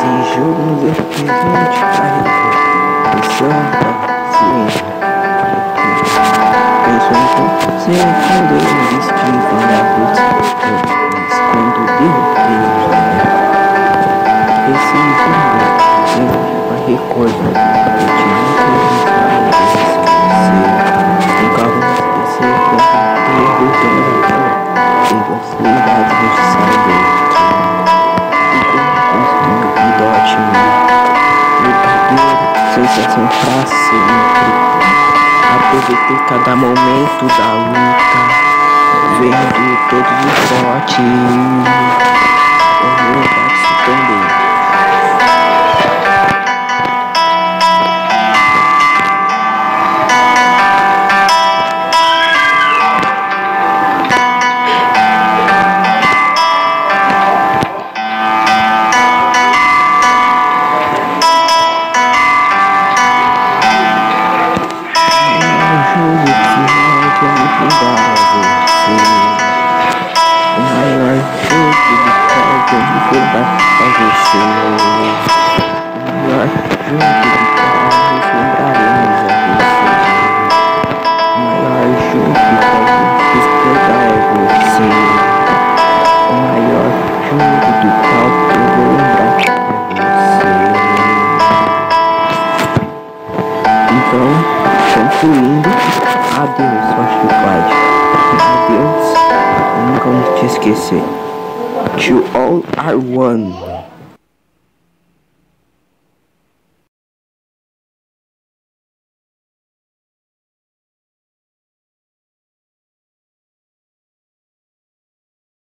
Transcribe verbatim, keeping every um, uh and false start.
Esse jogo nos representa carregar missão da ciência. Penso em você quando eu estive na busca, mas quando derrotei esse jogo vai recordar que eu nunca esquecer. Nunca vou esquecer quando derrotei em você vai saber. Sensação pra sempre. Aproveitei cada momento da luta, vendo todos os fortes. Eu vou dar isso também. Concluindo, adeus, acho que pode. Adeus, nunca vou te esquecer. You all are one.